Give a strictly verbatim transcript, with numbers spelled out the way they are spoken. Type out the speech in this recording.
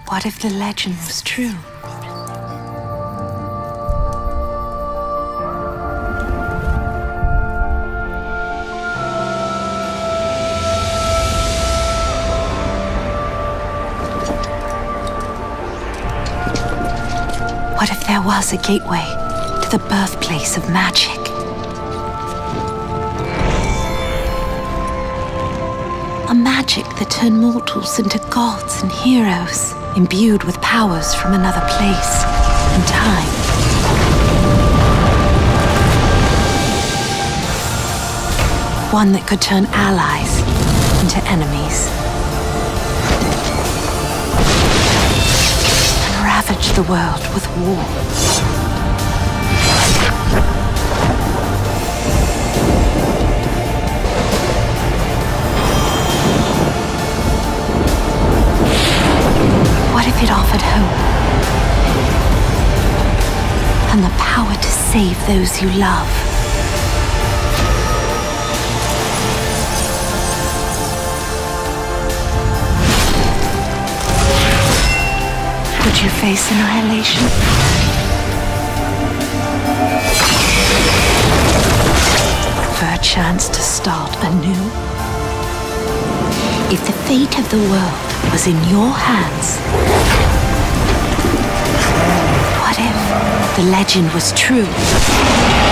What if the legend was true? What if there was a gateway to the birthplace of magic? A magic that turned mortals into gods and heroes, imbued with powers from another place and time. One that could turn allies into enemies. And ravage the world with war. What if it offered hope and the power to save those you love? Would you face annihilation? For a chance to start anew? If the fate of the world was in your hands, what if the legend was true?